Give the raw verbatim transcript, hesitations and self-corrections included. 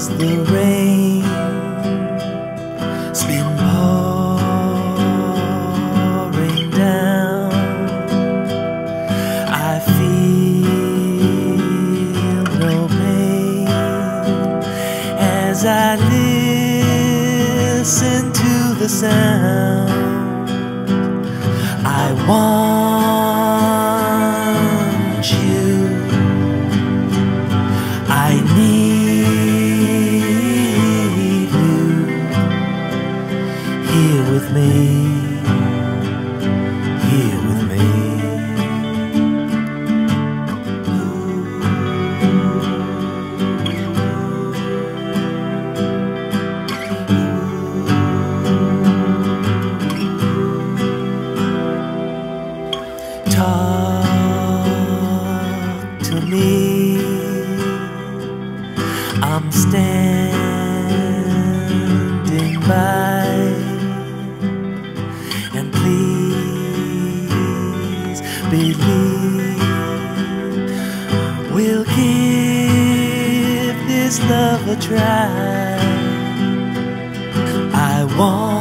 as the rain's been pouring down. I feel no pain as I listen to the sound. I want you, I need you here with me, here with me. Talk to me, I'm standing by, and please believe we'll give this love a try. I want